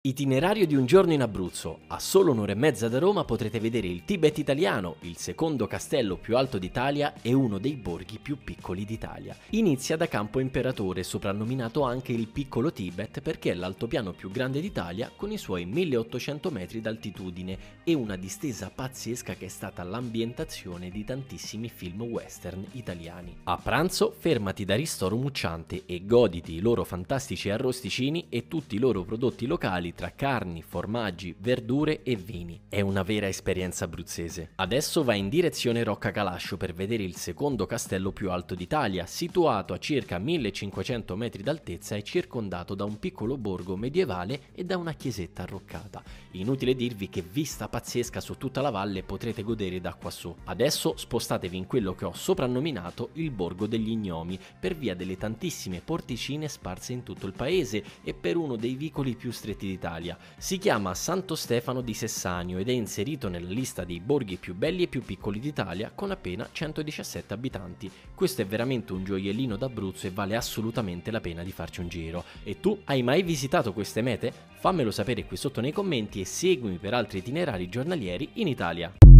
Itinerario di un giorno in Abruzzo. A solo un'ora e mezza da Roma potrete vedere il Tibet italiano, il secondo castello più alto d'Italia e uno dei borghi più piccoli d'Italia. Inizia da Campo Imperatore, soprannominato anche il Piccolo Tibet perché è l'altopiano più grande d'Italia con i suoi 1800 metri d'altitudine e una distesa pazzesca che è stata l'ambientazione di tantissimi film western italiani. A pranzo fermati da Ristoro Mucciante e goditi i loro fantastici arrosticini e tutti i loro prodotti locali tra carni, formaggi, verdure e vini. È una vera esperienza abruzzese. Adesso vai in direzione Rocca Calascio per vedere il secondo castello più alto d'Italia, situato a circa 1500 metri d'altezza e circondato da un piccolo borgo medievale e da una chiesetta arroccata. Inutile dirvi che vista pazzesca su tutta la valle potrete godere da quassù. Adesso spostatevi in quello che ho soprannominato il Borgo degli Gnomi per via delle tantissime porticine sparse in tutto il paese e per uno dei vicoli più stretti d'Italia. Si chiama Santo Stefano di Sessanio ed è inserito nella lista dei borghi più belli e più piccoli d'Italia con appena 117 abitanti. Questo è veramente un gioiellino d'Abruzzo e vale assolutamente la pena di farci un giro. E tu hai mai visitato queste mete? Fammelo sapere qui sotto nei commenti e seguimi per altri itinerari giornalieri in Italia.